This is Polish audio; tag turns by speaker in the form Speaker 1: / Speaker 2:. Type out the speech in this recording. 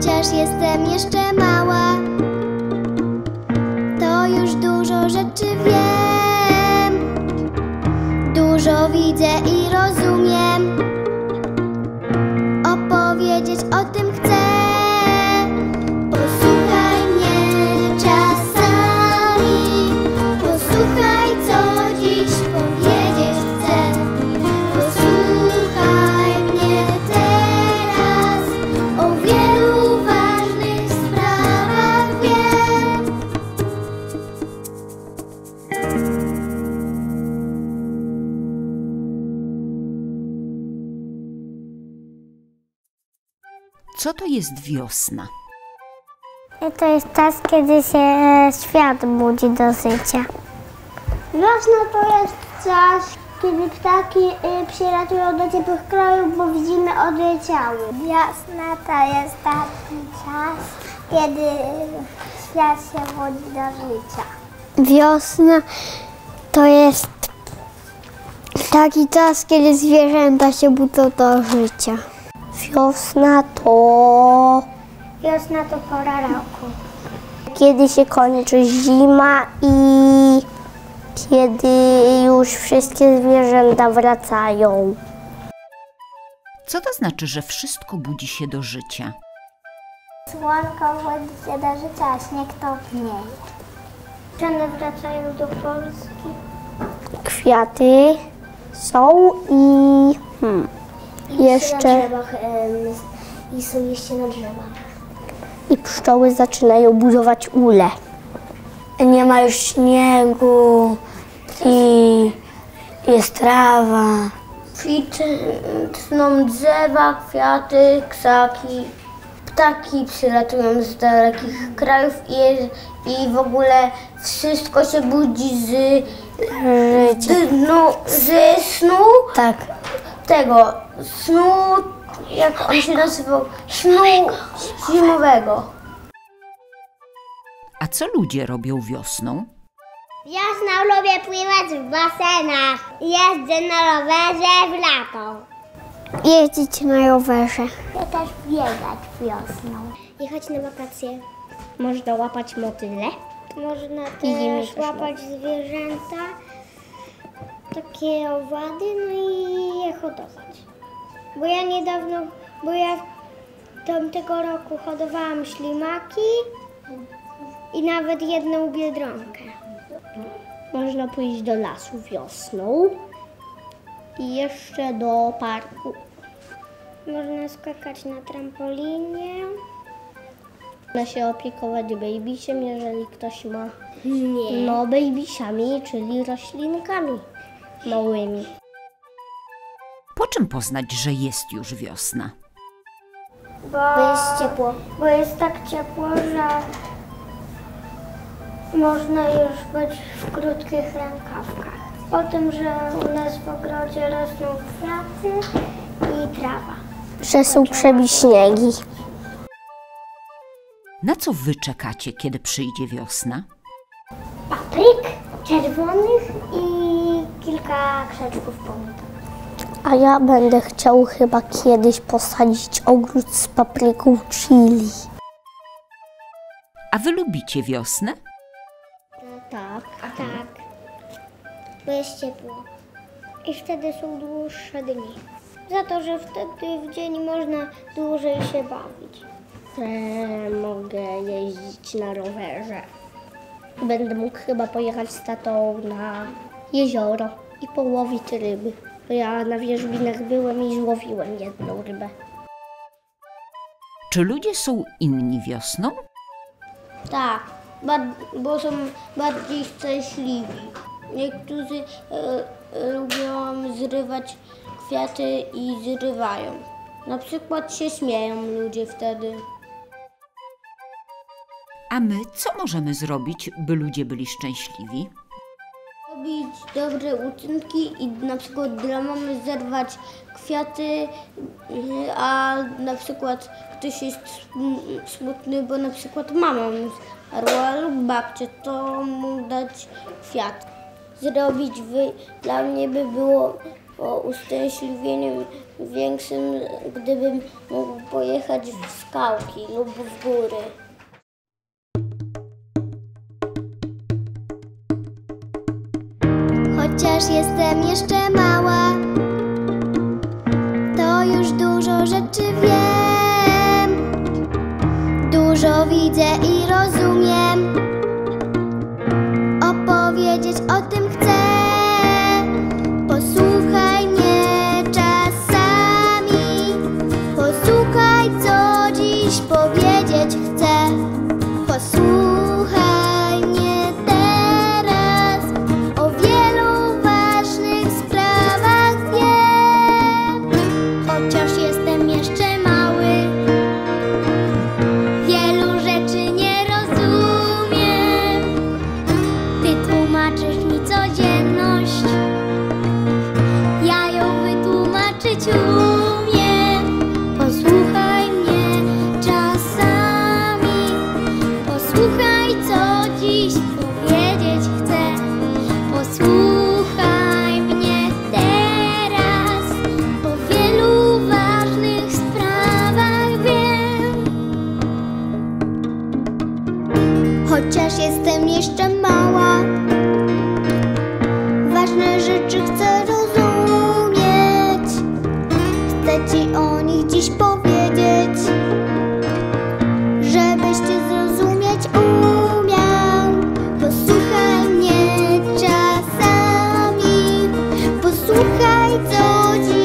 Speaker 1: Chociaż jestem jeszcze mała, to już dużo rzeczy wiem. Dużo widzę i rozumiem. Opowiedzieć o tym chcę. Posłuchaj mnie czasami, posłuchaj, co dziś powiedzieć chcę. Posłuchaj mnie teraz, o wielu ważnych sprawach wiem.
Speaker 2: Co to jest wiosna?
Speaker 3: To jest czas, kiedy się świat budzi do życia. Wiosna to jest czas, kiedy ptaki przylatują do ciepłych krajów, bo zimy odleciały. Wiosna to jest taki czas, kiedy świat się budzi do życia. Wiosna to jest taki czas, kiedy zwierzęta się budzą do życia. Wiosna to pora roku. Kiedy się kończy zima i kiedy już wszystkie zwierzęta wracają.
Speaker 2: Co to znaczy, że wszystko budzi się do życia?
Speaker 3: Słonko budzi się do życia, a śnieg topnieje. Dziewczyny wracają do Polski. Kwiaty są i jeszcze... I są liście na drzewach. I pszczoły zaczynają budować ule. Nie ma już śniegu i jest trawa. Kwitną drzewa, kwiaty, ksaki. Ptaki przylatują z dalekich krajów i w ogóle wszystko się budzi ze snu. Tak. Tego snu, jak on się nazywał, snu zimowego.
Speaker 2: A co ludzie robią wiosną?
Speaker 3: Wiosną lubię pływać w basenach. Jeżdżę na rowerze w lato. Jeździć na rowerze. Ja też biegać wiosną. Jechać na wakacje. Można łapać motyle. Można też łapać zwierzęta. Takie owady, no i je hodować. Bo ja tamtego roku hodowałam ślimaki i nawet jedną biedronkę. Można pójść do lasu wiosną i jeszcze do parku. Można skakać na trampolinie. Można się opiekować babysiem, jeżeli ktoś ma. Nie. No, babysami, czyli roślinkami małymi.
Speaker 2: Po czym poznać, że jest już wiosna?
Speaker 3: Bo jest ciepło. Bo jest tak ciepło, że można już być w krótkich rękawkach. O tym, że u nas w ogrodzie rosną kwiaty i trawa. Że są przebiśniegi.
Speaker 2: Na co wy czekacie, kiedy przyjdzie wiosna?
Speaker 3: Papryk czerwonych i kilka krzaczków pomidor. A ja będę chciał chyba kiedyś posadzić ogród z papryką chili.
Speaker 2: A wy lubicie wiosnę?
Speaker 3: Tak. Bo jest ciepło. I wtedy są dłuższe dni. Za to, że wtedy w dzień można dłużej się bawić. Mogę jeździć na rowerze. Będę mógł chyba pojechać z tatą na jezioro i połowić ryby. Bo ja na wierzbinach byłem i złowiłem jedną rybę.
Speaker 2: Czy ludzie są inni wiosną?
Speaker 3: Tak, bo są bardziej szczęśliwi. Niektórzy lubią zrywać kwiaty i zrywają. Na przykład się śmieją ludzie wtedy.
Speaker 2: A my co możemy zrobić, by ludzie byli szczęśliwi?
Speaker 3: Robić dobre uczynki i na przykład dla mamy zerwać kwiaty, a na przykład ktoś jest smutny, bo na przykład mama zmarła lub babcia, to mu dać kwiat. Dla mnie by było uszczęśliwieniem większym, gdybym mógł pojechać w skałki lub w góry. Chociaż jestem jeszcze mała, to już dużo rzeczy wiem. Dużo widzę i rozumiem. Opowiedzieć o tym chcę. Posłuchaj mnie czasami. Posłuchaj, co dziś powiedzieć chcę. Posłuchaj mnie teraz. O wielu ważnych sprawach wiem. Chociaż jestem jeszcze mały, wielu rzeczy nie rozumiem. Ty tłumaczysz mi codzienność, ja ją wytłumaczyć umiem. Posłuchaj mnie czasami. Posłuchaj, co dziś powiedzieć chcę. Posłuchaj mnie teraz. O wielu ważnych sprawach wiem. Chociaż jestem jeszcze mała, ważne rzeczy chcę rozumieć. Chcę ci o nich dziś powiedzieć, żebyś ty zrozumieć umiał. Posłuchaj mnie czasami. Posłuchaj, co dziś